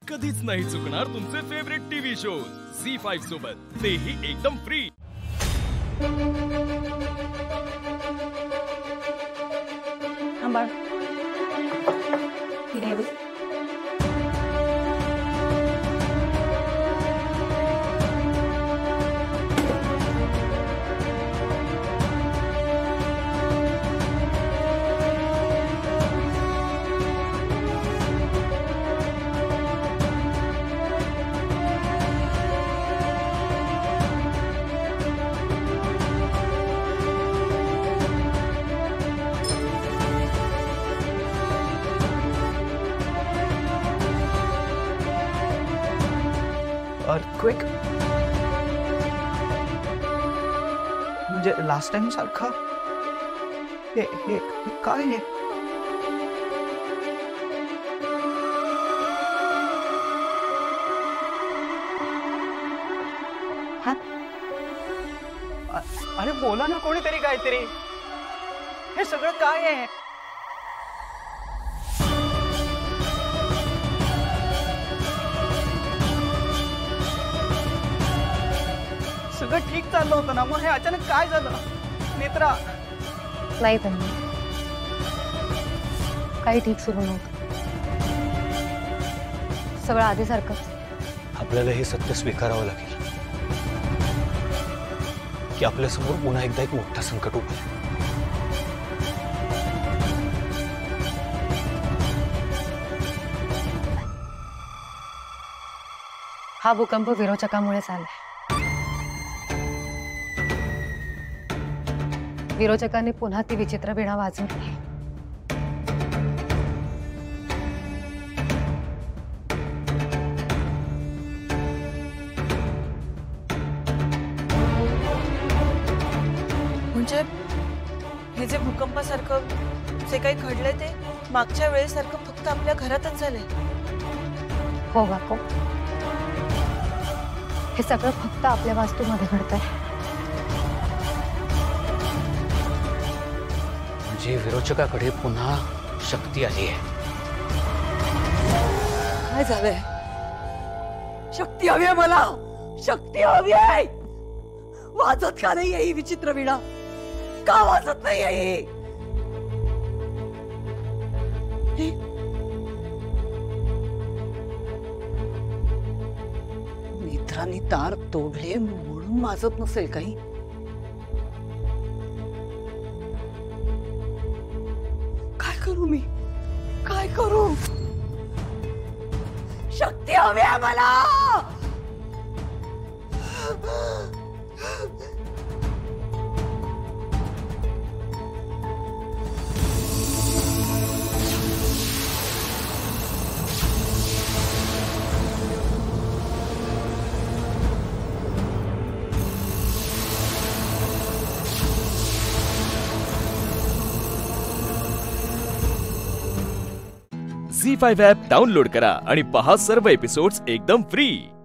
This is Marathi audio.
कधीच नाही चुकणार तुमचे फेवरेट टीव्ही शोज झी5 सोबत, तेही एकदम फ्री। अंबाळ अर्थक्वेक म्हणजे लास्ट टाइम सारखा हे हे काय आहे? अरे बोला ना कोणीतरी काहीतरी, हे सगळं काय आहे? सगळं ठीक चाललं होतं ना, मग हे अचानक काय झालं? नेत्रा नाही, त्यांनी काही ठीक सुरू नव्हतं, सगळं आधीसारखंच। आपल्याला हे सत्य स्वीकारावं लागेल की आपल्या समोर पुन्हा एकदा एक मोठा संकट उभं आहे। हा भूकंप विरोचकामुळेच आलाय। विरोचकांनी पुन्हा ती विचित्र वीणा वाजवली। म्हणजे हे जे भूकंपासारखं जे काही घडलंय ते मागच्या वेळेसारखं फक्त आपल्या घरातच झालंय। हो बापू, हे सगळं फक्त आपल्या वास्तूमध्ये घडतंय। म्हणजे विरोचकाकडे पुन्हा शक्ती आली आहे। काय झालंय? शक्ती हवी आहे मला, शक्ती हवी आहे। वाजत का नाही ही विचित्र वीणा? का वाजत नाही ही? मित्रांनी तार तोडले म्हणून वाजत नसेल काही? काय करू मी? काय करू? शक्ती हवी आहे मला। झी5 ॲप डाउनलोड करा आणि पहा सर्व एपिसोड्स एकदम फ्री।